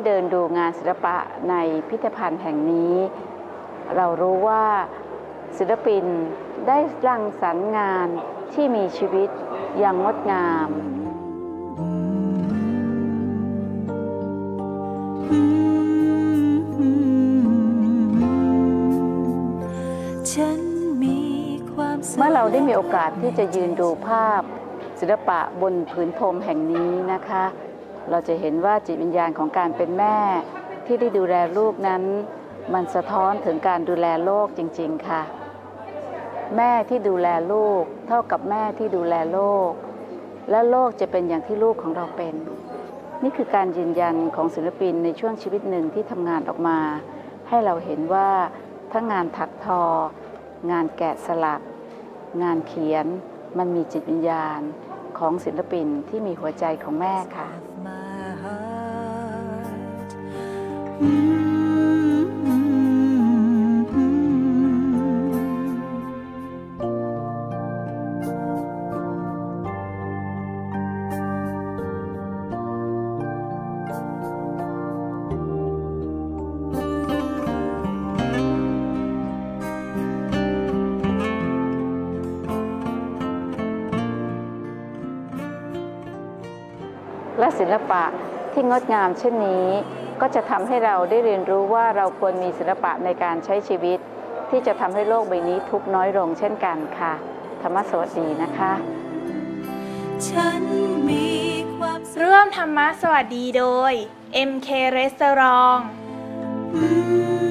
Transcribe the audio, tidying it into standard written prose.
เดินดูงานศิลปะในพิพิธภัณฑ์แห่งนี้เรารู้ว่าศิลปินได้รังสรรค์งานที่มีชีวิตอย่างงดงามเมื่อเราได้มีโอกาสที่จะยืนดูภาพศิลปะบนผืนพรมแห่งนี้นะคะเราจะเห็นว่าจิตวิญญาณของการเป็นแม่ที่ได้ดูแลลูกนั้นมันสะท้อนถึงการดูแลโลกจริงๆค่ะแม่ที่ดูแลลูกเท่ากับแม่ที่ดูแลโลกและโลกจะเป็นอย่างที่ลูกของเราเป็นนี่คือการยืนยันของศิลปินในช่วงชีวิตหนึ่งที่ทำงานออกมาให้เราเห็นว่าทั้งงานถักทองานแกะสลักงานเขียนมันมีจิตวิญญาณของศิลปินที่มีหัวใจของแม่ค่ะและศิลปะที่งดงามเช่นนี้ก็จะทำให้เราได้เรียนรู้ว่าเราควรมีศิลปะในการใช้ชีวิตที่จะทำให้โลกใบนี้ทุกข์น้อยลงเช่นกันค่ะธรรมะสวัสดีนะคะร่วมธรรมะสวัสดีโดย MK Restaurant